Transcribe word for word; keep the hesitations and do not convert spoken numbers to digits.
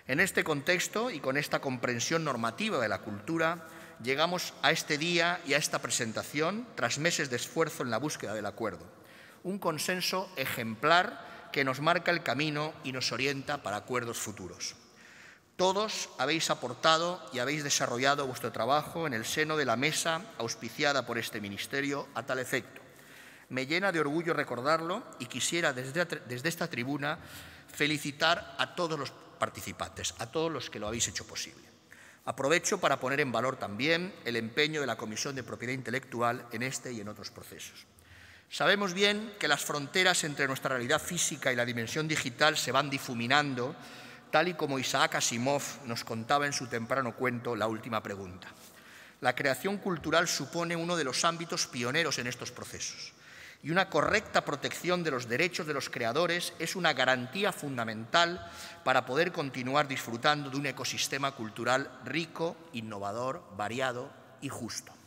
En este contexto y con esta comprensión normativa de la cultura, llegamos a este día y a esta presentación tras meses de esfuerzo en la búsqueda del acuerdo. Un consenso ejemplar que nos marca el camino y nos orienta para acuerdos futuros. Todos habéis aportado y habéis desarrollado vuestro trabajo en el seno de la mesa auspiciada por este Ministerio a tal efecto. Me llena de orgullo recordarlo y quisiera desde, desde esta tribuna felicitar a todos los participantes, a todos los que lo habéis hecho posible. Aprovecho para poner en valor también el empeño de la Comisión de Propiedad Intelectual en este y en otros procesos. Sabemos bien que las fronteras entre nuestra realidad física y la dimensión digital se van difuminando, tal y como Isaac Asimov nos contaba en su temprano cuento La última pregunta. La creación cultural supone uno de los ámbitos pioneros en estos procesos, y una correcta protección de los derechos de los creadores es una garantía fundamental para poder continuar disfrutando de un ecosistema cultural rico, innovador, variado y justo.